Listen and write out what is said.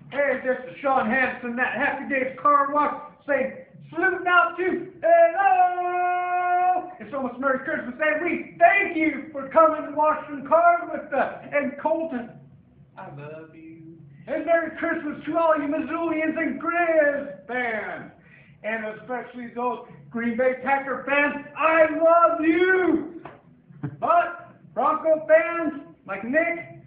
Hey, this is Sean Hanson, that Happy Days Car Wash, saying salute out to hello! It's almost Merry Christmas, and we thank you for coming to wash some cars with us. And Colton, I love you. And Merry Christmas to all you Missoulians and Grizz fans. And especially those Green Bay Packer fans, I love you! But Bronco fans, like Nick,